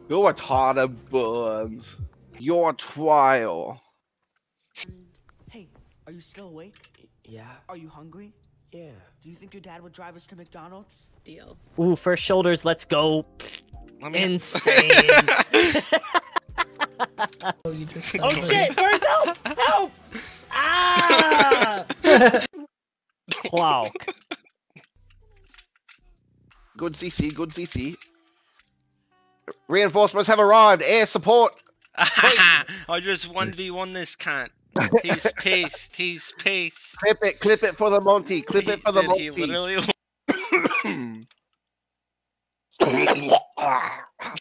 Your retarded burns. Your trial. Hey, are you still awake? Yeah. Are you hungry? Yeah. Do you think your dad would drive us to McDonald's? Deal. Ooh, first shoulders, let's go. Insane. Oh, you just Oh shit, first help! Help! Ah! Cloak. Good CC, good CC. Reinforcements have arrived. Air support. I just 1v1 this cunt. He's pissed. He's pissed. Clip it for the Monty. Clip it for the He Monty. literally